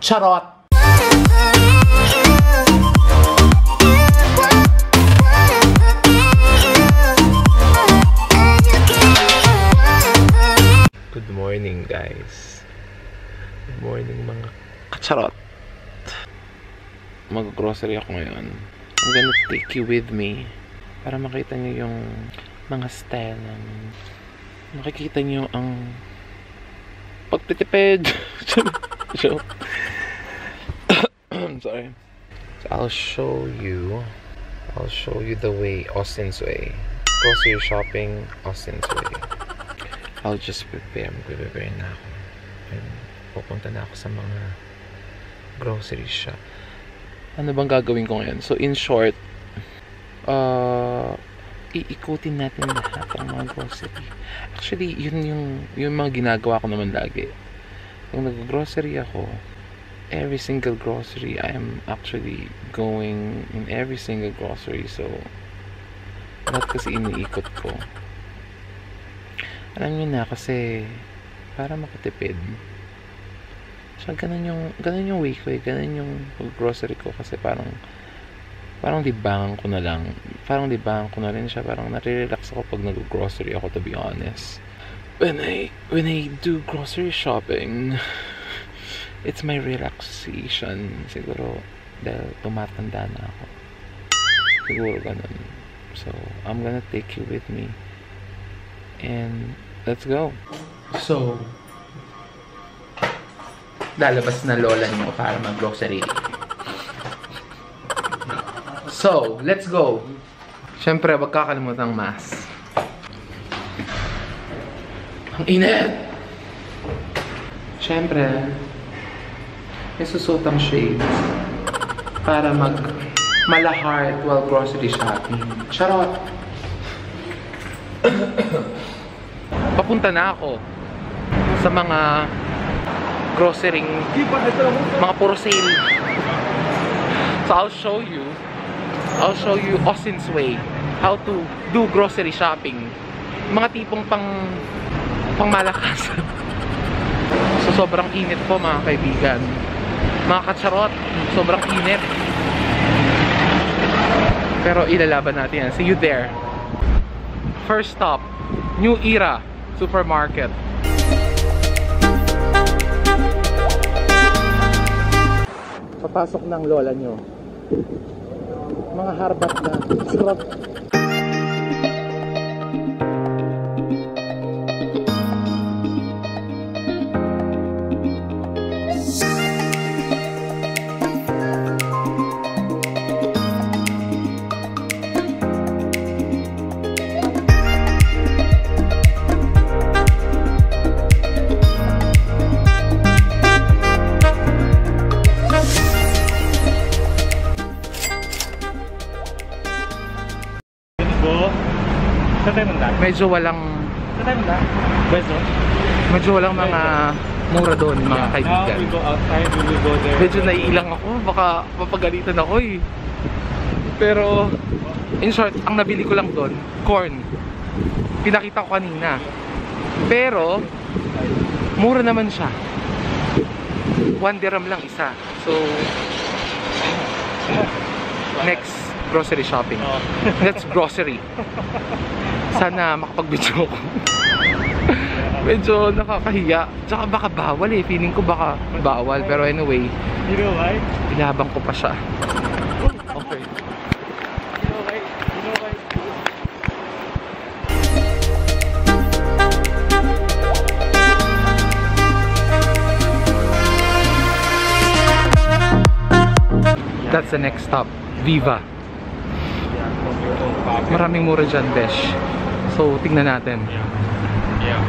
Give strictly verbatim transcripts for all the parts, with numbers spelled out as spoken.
Charot! Good morning, guys. Good morning, mga kacharot. Mag-grocery ako ngayon. I'm gonna take you with me para makita niyo yung mga style ng makikita niyo ang pagtitipid. Joke. I'm sorry. So I'll show you I'll show you the way, Austine'S way. Grocery shopping, Austine'S way. I'll just prepare. Mag-prepare na ako. And pupunta na ako sa mga grocery shop. Ano bang gagawin ko ngayon? So in short, uh, iikutin natin lahat ang mga grocery. Actually, yun yung, yung mga ginagawa ko naman lagi. Kung nag-grocery ako, every single grocery, I am actually going in every single grocery. So, lahat kasi iniikot ko. Alam nyo na kasi, para makatipid. So, ganun yung, ganun yung way ko eh. Ganun yung grocery ko kasi parang, parang libangan ko na lang. Parang libangan ko na rin siya. Parang nare-relax ako pag nag-grocery ako, to be honest. When I, when I do grocery shopping, it's my relaxation. Siguro, dahil tumatanda na ako. Siguro ganun. So, I'm gonna take you with me. And, let's go. So, lalabas na lola niyo para mag-grocery. So, let's go. Siyempre, wag kakalimutan ang mask. Ang init! Siyempre, may susutang shades para mag malahart while grocery shopping. Charot! Papunta na ako sa mga grocery, mga puro sale. So I'll show you I'll show you Austine'S way, how to do grocery shopping. Mga tipong pang pang malakas. So sobrang init po mga kaibigan, mga kacharot, sobrang init. Pero ilalaban natin yan. See you there. First stop, New Era Supermarket. Papasok ng lola nyo. Mga harbat na. Sarap. Medyo walang medyo walang mga mura doon mga kaibigan. Medyo naiilang ako, baka mapagalitan ako eh. Pero in short, ang nabili ko lang doon, corn. Pinakita ko kanina. Pero mura naman siya. One dirham lang isa. So next grocery shopping. That's grocery. Sana makapag-video ko. Medyo nakakahiya. Tsaka baka bawal eh. Feeling ko baka bawal. Pero anyway, you know why? Ilabang ko pa siya. Okay. You know why? You know why? That's the next stop. Viva. Maraming mura dyan, besh. So, tingnan natin. Yeah. Yeah.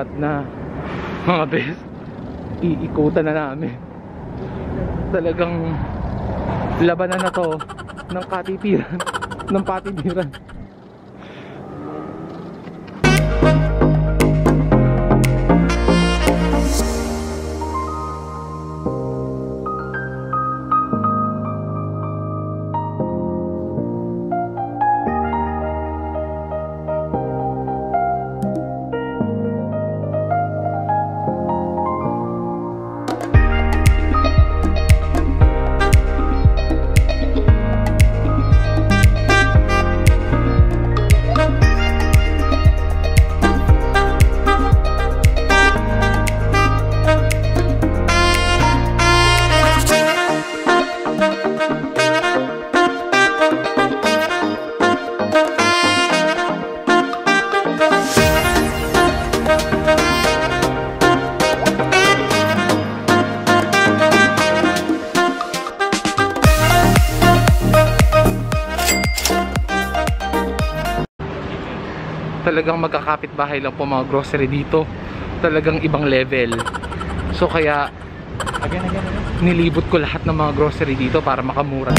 shot na. Mga bes, iikutan na namin. Talagang labanan na to ng katitiran, ng patitiran. Talagang magkakapit bahay lang po mga grocery dito. Talagang ibang level. So kaya again, again, again. nilibot ko lahat ng mga grocery dito para makamura.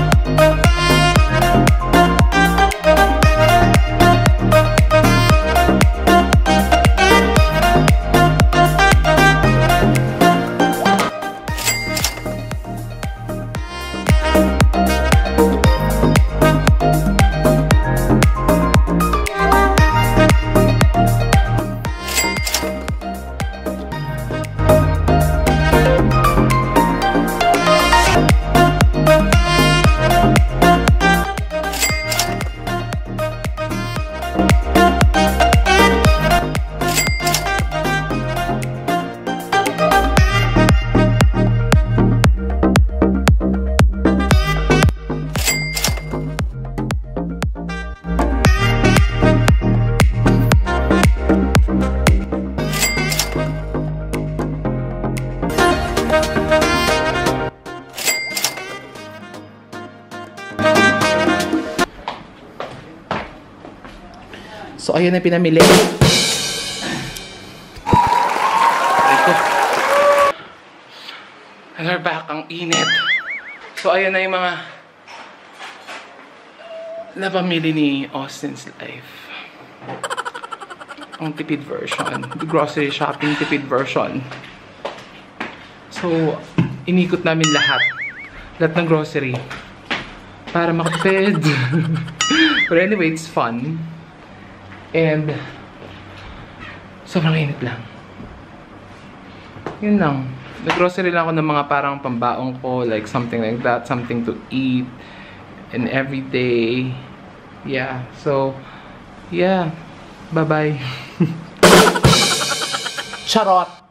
So ayun na pinamili. Ito. And we're back. Ang init. So ayun na yung mga napamili ni Austine'S Life. Ang tipid version. The grocery shopping tipid version. So inikot namin lahat. Lahat ng grocery. Para makatipid. But anyway, it's fun. And sobrang init lang. Yun lang. Nag-grocery lang ako ng mga parang pambaong ko, like something like that, something to eat and every day. Yeah. So, yeah. Bye-bye. Charot!